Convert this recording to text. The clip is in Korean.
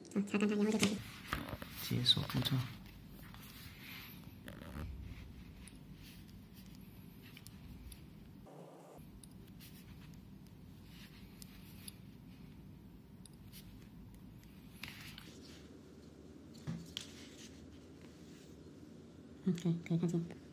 查看它，然后就开始解锁步骤。 可以看清。